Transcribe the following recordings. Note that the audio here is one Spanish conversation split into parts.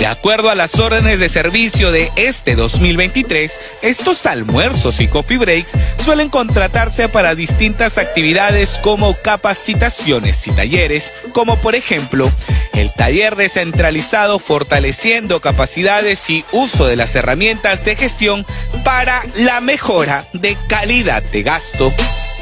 De acuerdo a las órdenes de servicio de este 2023, estos almuerzos y coffee breaks suelen contratarse para distintas actividades como capacitaciones y talleres, como por ejemplo, el taller descentralizado fortaleciendo capacidades y uso de las herramientas de gestión para la mejora de calidad de gasto.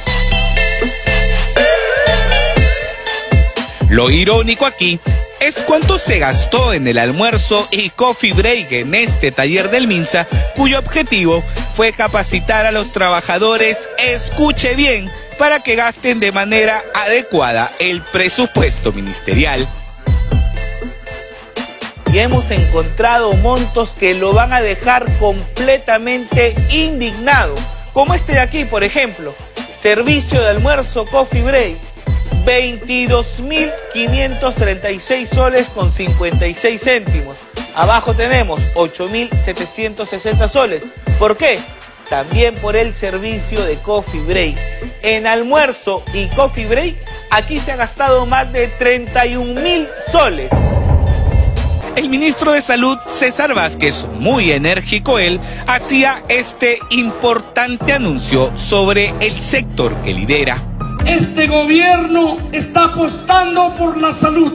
Lo irónico aquí es cuánto se gastó en el almuerzo y coffee break en este taller del MINSA, cuyo objetivo fue capacitar a los trabajadores, escuche bien, para que gasten de manera adecuada el presupuesto ministerial. Y hemos encontrado montos que lo van a dejar completamente indignado, como este de aquí, por ejemplo, servicio de almuerzo coffee break. 22.536 soles con 56 céntimos. Abajo tenemos 8.760 soles. ¿Por qué? También por el servicio de coffee break. En almuerzo y coffee break, aquí se ha gastado más de 31.000 soles. El ministro de Salud, César Vázquez, muy enérgico él, hacía este importante anuncio sobre el sector que lidera. Este gobierno está apostando por la salud.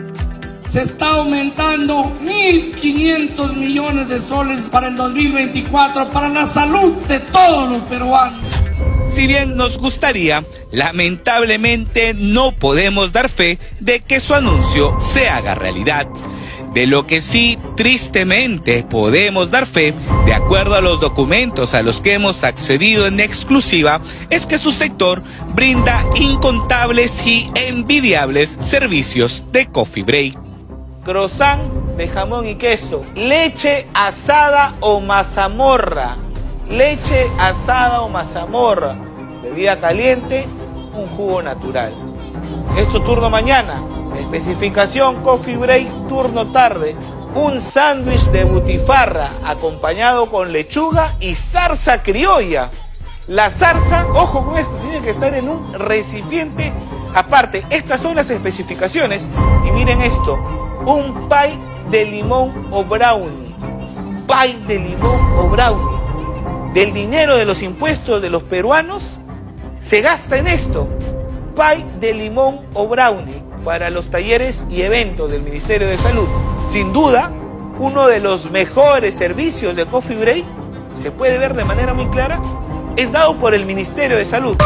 Se está aumentando 1.500 millones de soles para el 2024 para la salud de todos los peruanos. Si bien nos gustaría, lamentablemente no podemos dar fe de que su anuncio se haga realidad. De lo que sí, tristemente, podemos dar fe, de acuerdo a los documentos a los que hemos accedido en exclusiva, es que su sector brinda incontables y envidiables servicios de coffee break. Croissant de jamón y queso, leche asada o mazamorra, leche asada o mazamorra, bebida caliente, un jugo natural. Esto turno mañana. Especificación coffee break turno tarde, un sándwich de butifarra acompañado con lechuga y zarza criolla. La zarza, ojo con esto, tiene que estar en un recipiente aparte. Estas son las especificaciones y miren esto, un pie de limón o brownie, pie de limón o brownie. Del dinero de los impuestos de los peruanos se gasta en esto, pie de limón o brownie, para los talleres y eventos del Ministerio de Salud. Sin duda, uno de los mejores servicios de coffee break, se puede ver de manera muy clara, es dado por el Ministerio de Salud.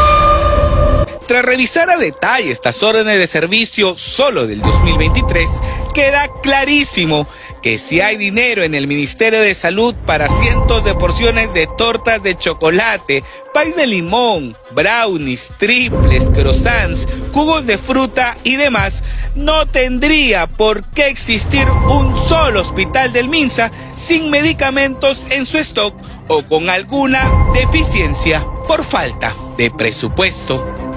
Tras revisar a detalle estas órdenes de servicio solo del 2023, queda clarísimo que si hay dinero en el Ministerio de Salud para cientos de porciones de tortas de chocolate, pies de limón, brownies, triples, croissants, jugos de fruta y demás, no tendría por qué existir un solo hospital del MINSA sin medicamentos en su stock o con alguna deficiencia por falta de presupuesto.